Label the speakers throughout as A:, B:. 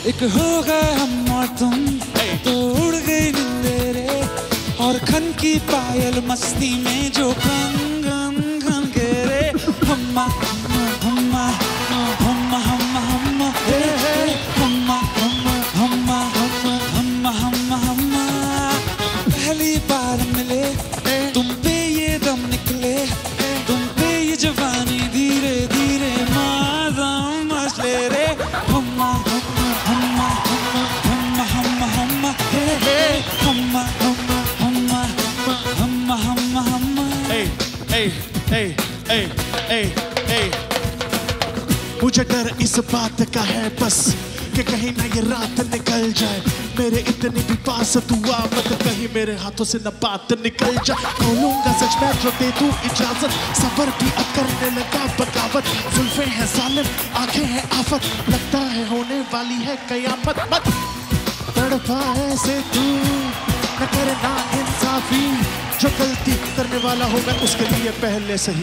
A: एक हो गए हम और तुम तो उड़ गई नींदें रे और खन की पायल मस्ती में जो खन खन खन के रे हम्मा हम्मा हम्मा हम्मा हम्मा हे हे हम्मा हम्मा हम्मा हम्मा हम्मा हम्मा पहली बार मिले तुम पे ये दम निकले तुम पे ये जवानी धीरे धीरे मादम मचले रे हम्मा हम्मा हम्मा हम्मा हम्मा हे हे हम्मा हम्मा हम्मा हम्मा हम्मा हम्मा
B: ए ए ए ए ए ए मुझे डर इस बात का है बस कि कहीं ना ये रात निकल जाए मेरे इतनी भी पास तू आ मत कहीं मेरे हाथों से न बात निकल जाए खोलूंगा सच मैं जो दे दूं इजाजत सबर भी अब करने लगा बगावत जुल्फे हैं जालिम आंखें हैं आफत लगता है होने वाली है कयामत मत तड़पा ऐसे तू न करना इंसाफी जो गलती करने वाला हो मैं उसके लिए पहले से ही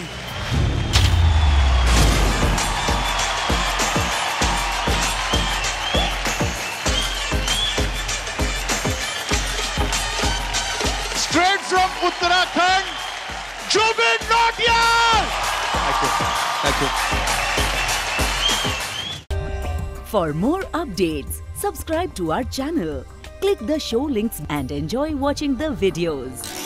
C: Straight from Uttarakhand, Jubin Nautiyal! Thank you.
D: For more updates, subscribe to our channel, click the show links and enjoy watching the videos.